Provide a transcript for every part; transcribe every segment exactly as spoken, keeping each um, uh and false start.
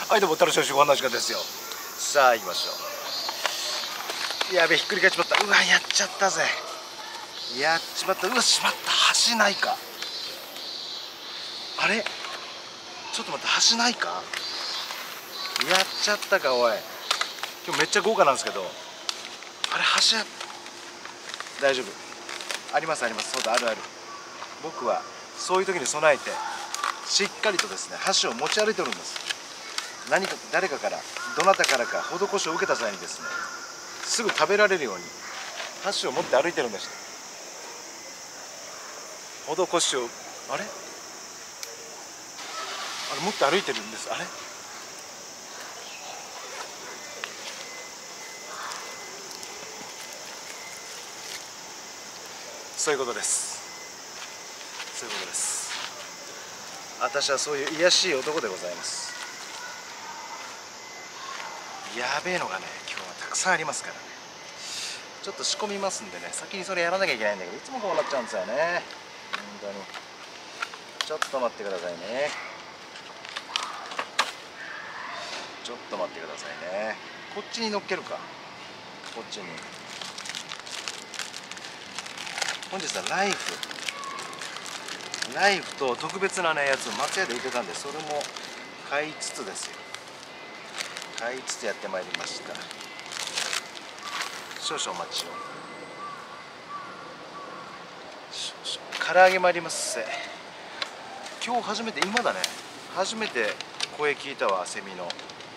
はいどうも楽しいご話がですよ。さあ行きましょう。やべひっくり返っちまった。うわやっちゃったぜ。やっちまった。うわしまった。橋ないか。あれちょっと待って、橋ないか。やっちゃったか。おい今日めっちゃ豪華なんですけど、あれ橋や大丈夫。ありますあります。そうだあるある。僕はそういう時に備えてしっかりとですね箸を持ち歩いておるんです。何か誰かからどなたからか施しを受けた際にですねすぐ食べられるように箸を持って歩いてるんです。施しをあれあれ持って歩いてるんです。あれそういうことです。そういうことです。私はそういう卑しい男でございます。やべえのがね今日はたくさんありますからね。ちょっと仕込みますんでね、先にそれやらなきゃいけないんだけど、いつもこうなっちゃうんですよね本当に。ちょっと待ってくださいね。ちょっと待ってくださいね。こっちに乗っけるか。こっちに本日はライフライフと特別なねやつを松屋で売ってたんで、それも買いつつですよ。買いつつやってまいりました。少々お待ちを。少々唐揚げもありますせ。今日初めて、今だね初めて声聞いたわ。セミの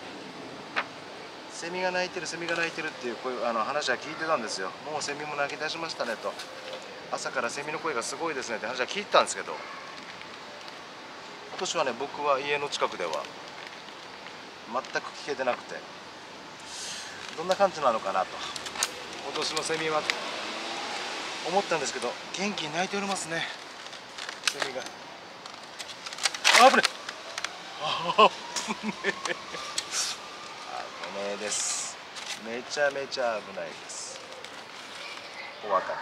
セミが鳴いてるセミが鳴いてるっていう声、あの話は聞いてたんですよ。もうセミも鳴き出しましたねと、朝からセミの声がすごいですねって話は聞いてたんですけど、今年はね僕は家の近くでは全く聞けてなくて、どんな感じなのかなと今年のセミはと思ったんですけど、元気に鳴いておりますねセミが。あぶねあぶねえ危ねえです。めちゃめちゃ危ないです。怖かった。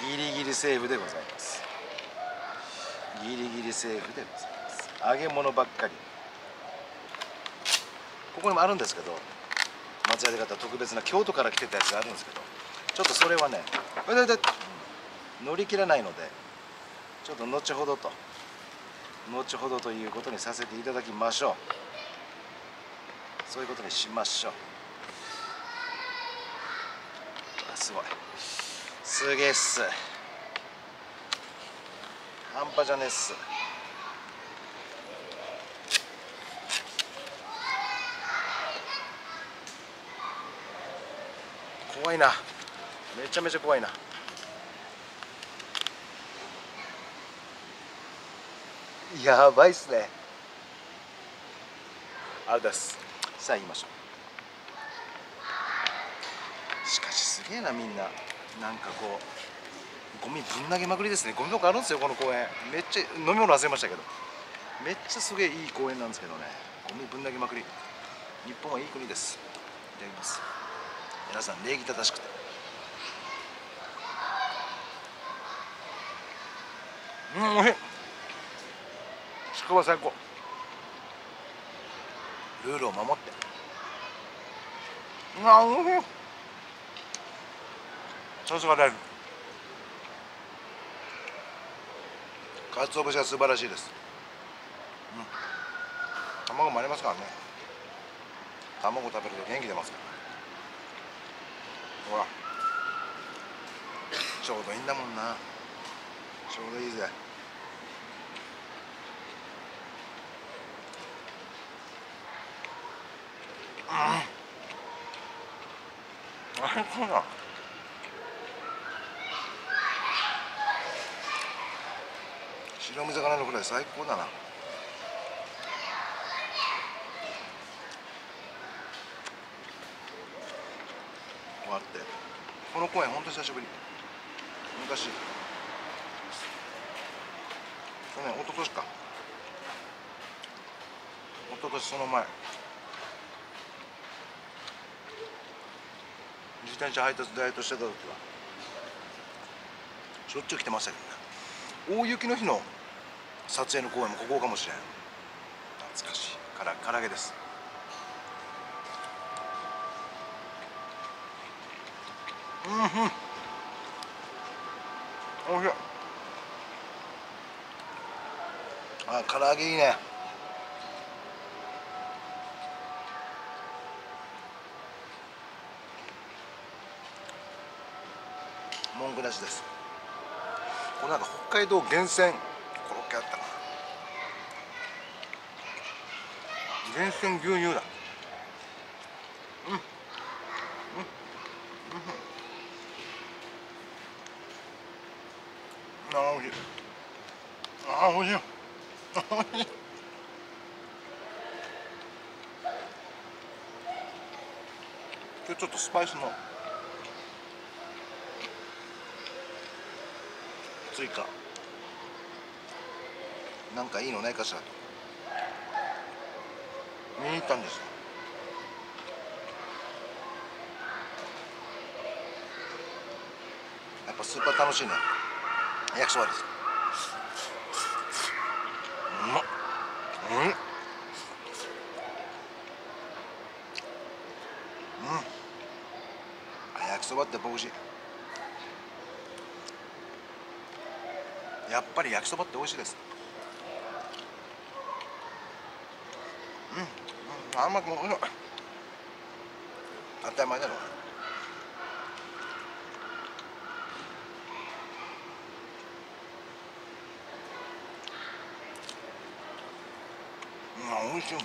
ギリギリセーフでございます。ギリギリセーフでございます。揚げ物ばっかり。ここにもあるんですけど、松屋で買った特別な京都から来てたやつがあるんですけど、ちょっとそれはね乗り切らないので、ちょっと後ほどと後ほどということにさせていただきましょう。そういうことにしましょう。あすごいすげえっす。半端じゃねえっす。怖いな。めちゃめちゃ怖いな。やばいっすね。あれです。さあ言いましょう。しかしすげえなみんな。なんかこうゴミぶん投げまくりですね。ゴミ箱あるんですよこの公園。めっちゃ飲み物忘れましたけど、めっちゃすげえいい公園なんですけどね。ゴミぶん投げまくり。日本はいい国です。いただきます。皆さん礼儀正しくて。うん、おいしい。ちくわ最高。ルールを守って。うわ、おいしい。さすが大夫。かつお節は素晴らしいです。うん。卵もありますからね。卵食べると元気出ますから。ほら。ちょうどいいんだもんな。ちょうどいいぜ。うん。最高だ。白身魚のフライ最高だな。こうやってこの公園ほんと久しぶり。昔去年一昨年か一昨年その前自転車配達ダイエットしてた時はしょっちゅう来てましたけどね。大雪の日の撮影の公園もここかもしれん。 懐かしいから唐揚げです。うんうん、おいしい。あ、唐揚げいいね。文句なしです。これなんか北海道厳選コロッケあったな。厳選牛乳だ。うんうん、あーおいしい。あーおいしい。おいしい。今日ちょっとスパイスの追加なんかいいのないかしらと見に行ったんですよ。やっぱスーパー楽しいね。焼きそばです。うまっ。うんうん、焼きそばって美味しい。やっぱり焼きそばって美味しいです。うん、うん、甘くも美味しい。当たり前だろ。うん、美味しい。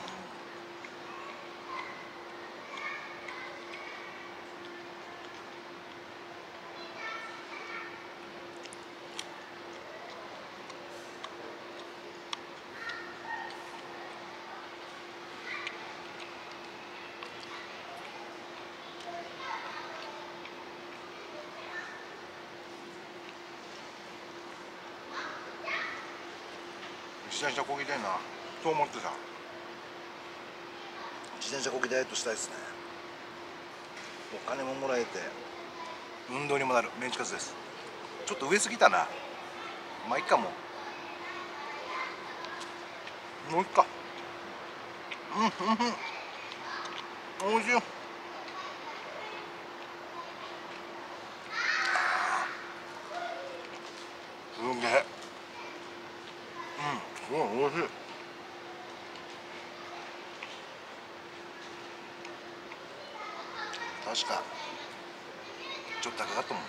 自転車こぎたいなと思ってさ、自転車こぎダイエットしたいですね。お金ももらえて運動にもなるメンチカツです。ちょっと上すぎたな。まあいっか、もうもういっか。うんうんうん、おいしいよ。すげえ。うん、すごいおいしい。確かちょっと高かったもんね。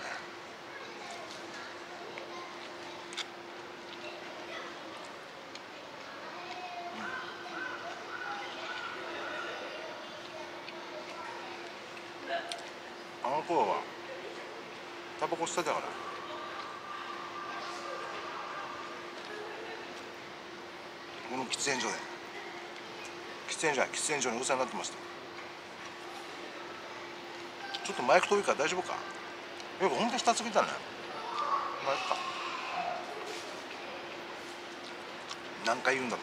あの頃はタバコ吸ってたから、この喫煙所で喫煙所や喫煙所にお世話になってました。ちょっとマイク遠いから大丈夫か。よくほんと下つぎたね。マイクか何回言うんだと。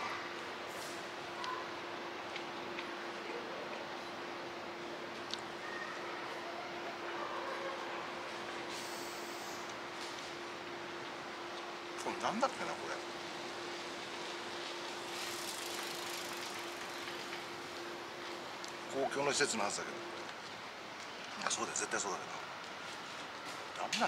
これなんだっけな、これ公共の施設のはずだけど、あ、そうだよ、絶対そうだけど、なんだっけな。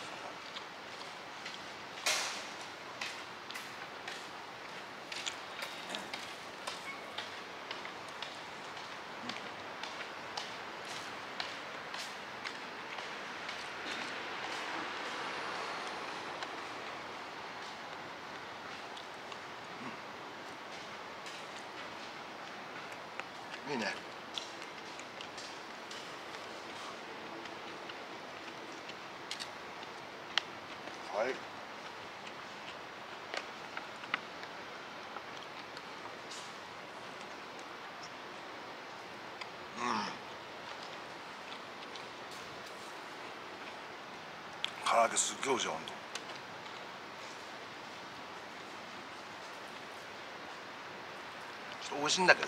いいね。はい。唐揚げすっげえおいしい。ほんとちょっとおいしいんだけど、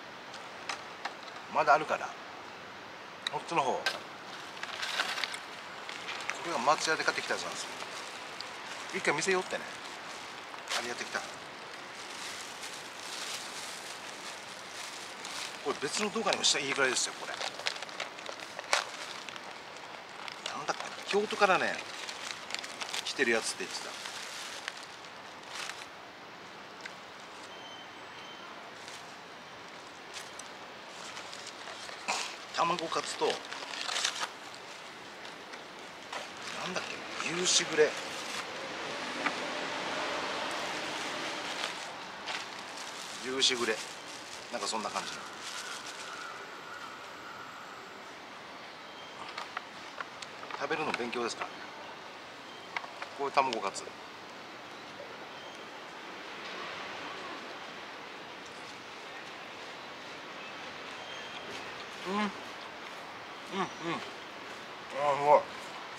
まだあるから、こっちの方、これが松屋で買ってきたやつなんですよ。一回店寄ってね、あれやってきた。 これ別の動画にもしたらいいぐらいですよ。これなんだっけな、京都からね来てるやつって言ってた。卵カツとなんだっけ、牛しぐれ、牛しぐれ、なんかそんな感じの。食べるの勉強ですからね。こういう卵カツ、うんうんうん、ああすごい、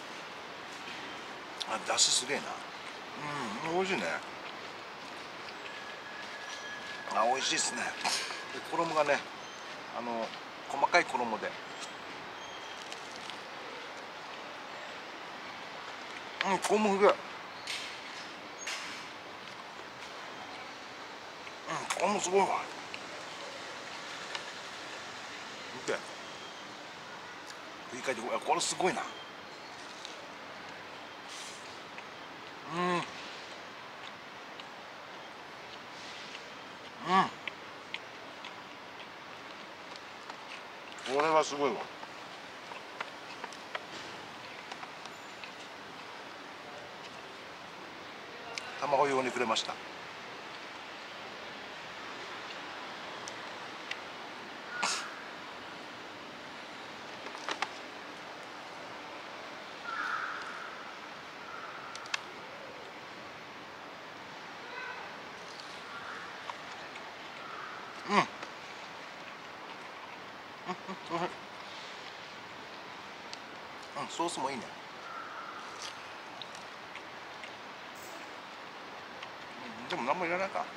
あだしすげえな、うん美味しいね。あ美味しいですね。で衣がね、あの細かい衣で、うん衣すげえ、うん衣すごいわ。見て振り返って、これすごいな。うんうん、これはすごいわ。卵用にくれました。うんうんうん、ソースもいいね。でも何もいらないか。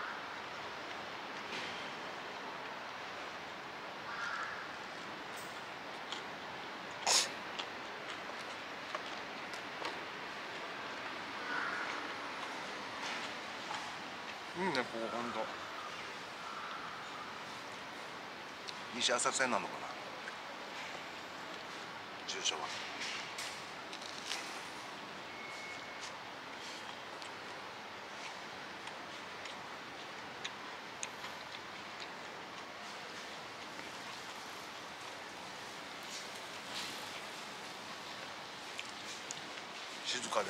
いいね、ここほんと西浅草になるのかな、住所は。静かで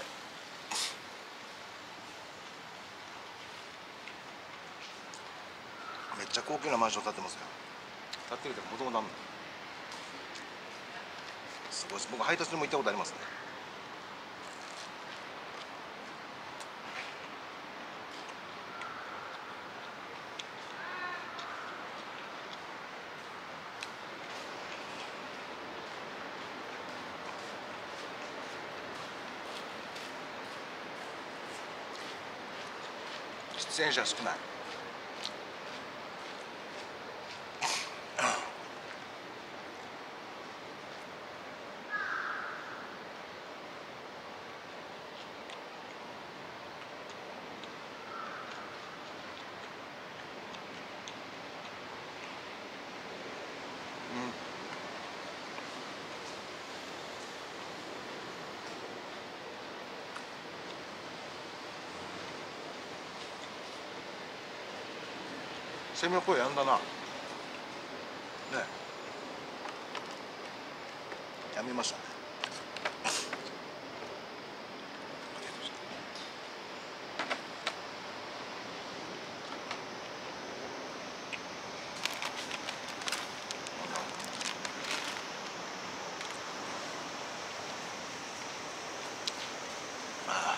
めっちゃ高級なマンション建ってますよ。建ってるけどもともとあるのすごいです。僕配達にも行ったことありますね。出演者少ない。セミの声やんだな。ねやめましたね。ああ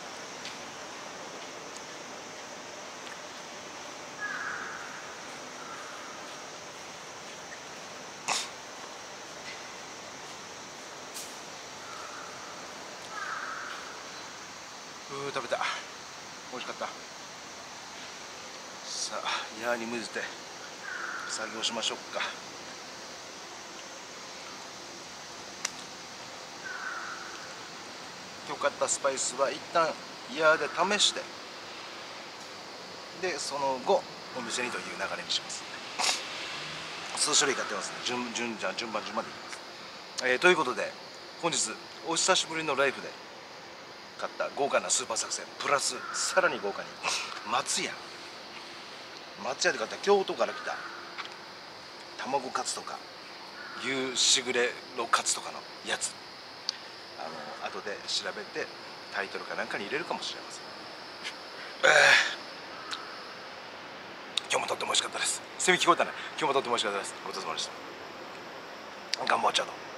うー食べた、美味しかった。さあ矢に向いて作業しましょうか。今日買ったスパイスは一旦矢で試して、でその後お店にという流れにします。 数種類買ってますね。順順じゃ順番順番でいきます。えー、ということで本日お久しぶりのライフで買った豪華なスーパー作戦プラスさらに豪華に松屋松屋で買った京都から来た卵カツとか牛しぐれのカツとかのやつ、あの後で調べてタイトルかなんかに入れるかもしれません。今日もとっても美味しかったです。セミ聞こえたね。今日もとっても美味しかったです。ごちそうさまでした。ガンバーチャード。